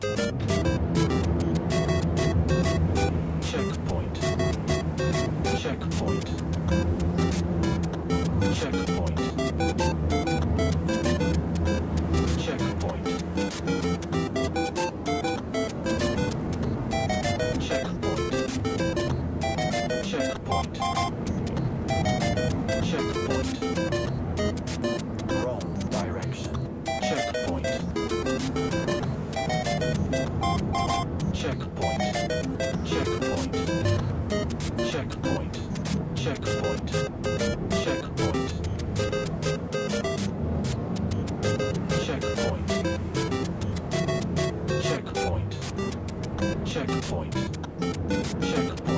Checkpoint. Checkpoint. Checkpoint. Checkpoint. Checkpoint. Checkpoint. Wrong direction. Checkpoint. Checkpoint. Checkpoint. Checkpoint. Checkpoint. Checkpoint. Checkpoint. Checkpoint. Checkpoint. Checkpoint.